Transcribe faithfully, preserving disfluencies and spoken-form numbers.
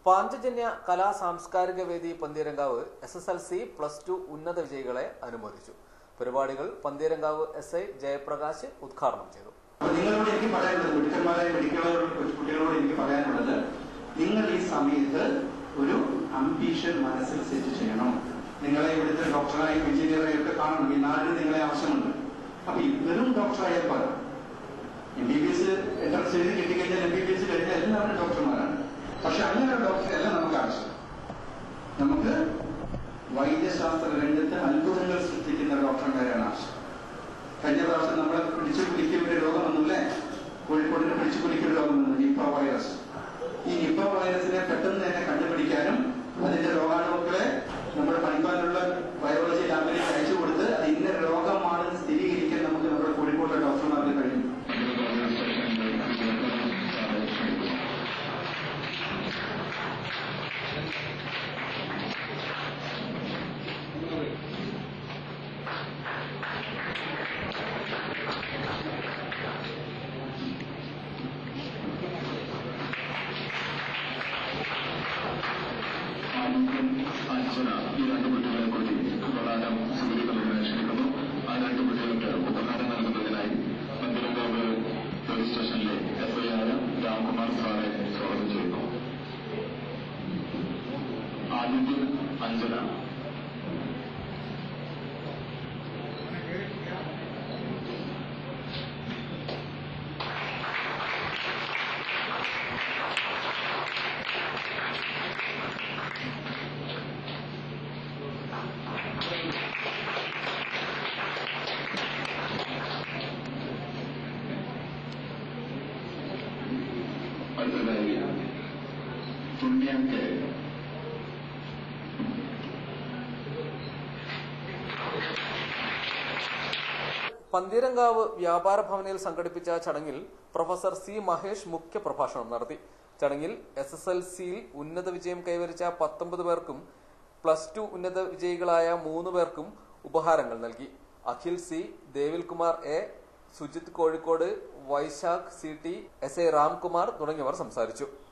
പാഞ്ചജന്യ കലാ സാംസ്കാരിക വേദി Pantheerankavu S S L C plus two ഉന്നത വിജയികളെ അനുമോദിച്ചു. പരിപാടികൾ പന്തീരങ്കാവ് എസ് ഐ ജയപ്രകാശ് ഉദ്ഘാടനം ചെയ്തു. നിങ്ങളോട് എനിക്ക് പറയാനുള്ളത്, മിടുക്കന്മാരായ മെഡിക്കലോട് കുട്ടികളോട് എനിക്ക് പറയാനുള്ളത്, നിങ്ങൾ ഈ സമയത്ത് ഒരു അംബീഷൻ മനസ്സിൽ സെറ്റ് ചെയ്യണം. നിങ്ങളെ ഇവിടുത്തെ ഡോക്ടറായും എഞ്ചിനീയറായും ഒക്കെ കാണണം. ഈ നാടിന് നിങ്ങളെ ആവശ്യമുണ്ട്. അപ്പൊ വെറും ഡോക്ടറായാൽ പോലെ M B B S entrance എഴുതി കിട്ടിക്കഴിഞ്ഞാൽ എം ബി ബി എസ് കഴിഞ്ഞാൽ എല്ലാവരും ഡോക്ടർമാരാണ്. പക്ഷെ അങ്ങനെ ഡോക്ടറല്ല നമുക്ക് ആവശ്യം. നമുക്ക് വൈദ്യശാസ്ത്ര രംഗത്ത് അത്ഭുതങ്ങൾ സൃഷ്ടിക്കുന്ന ഡോക്ടർമാരാണ് ആവശ്യം. കഴിഞ്ഞ പ്രാവശ്യം നമ്മളെ പിടിച്ചു കുലിക്കുന്ന ഒരു രോഗം വന്നില്ലേ? കോഴിക്കോടിനെ പിടിച്ചു കുലിക്കുന്ന രോഗം വന്നു, നിപ്പ വൈറസ്. ഈ നിപ്പ വൈറസിനെ പെട്ടെന്ന് തന്നെ കണ്ടുപിടിക്കാനും അതിന്റെ രോഗാണുക്കളെ നമ്മുടെ പണിപ്പാനുള്ള ബയോളജി ലാബിലേക്ക് അയച്ചു കൊടുത്ത് അത് ഇന്ന രോഗമാണെന്ന് സ്ഥിരീകരിക്കാൻ നമുക്ക് നമ്മുടെ കോഴിക്കോട്ടെ ഡോക്ടർമാർക്ക് കഴിയും. അഞ്ജന ഈ രണ്ട് കുട്ടികളെ കൂടി പ്രധാനം സുഖിക്കുന്നത് ക്ഷണിക്കുന്നു. ആ രണ്ട് കുട്ടികൾക്ക് ഉപഹാരം നൽകുന്നതിനായി പന്തീരങ്കാവ് പോലീസ് സ്റ്റേഷനിലെ എസ് ഐ ആയ രാംകുമാർ സാറെ സ്വാഗതം ചെയ്യുന്നു. ആദിത്യൻ, അഞ്ജന. അടുത്തതായി പുണ്യാങ്കെ. പന്തീരങ്കാവ് വ്യാപാര ഭവനിൽ സംഘടിപ്പിച്ച ചടങ്ങിൽ പ്രൊഫസർ സി മഹേഷ് മുഖ്യ പ്രഭാഷണം നടത്തി. ചടങ്ങിൽ എസ് എസ് എൽ സിയിൽ ഉന്നത വിജയം കൈവരിച്ച പത്തൊമ്പത് പേർക്കും പ്ലസ് ടു ഉന്നത വിജയികളായ മൂന്ന് പേർക്കും ഉപഹാരങ്ങൾ നൽകി. Akhil C, Devilkumar A, Sujith Kozhikode, Vaishakh C T, S A Ramkumar തുടങ്ങിയവർ സംസാരിച്ചു.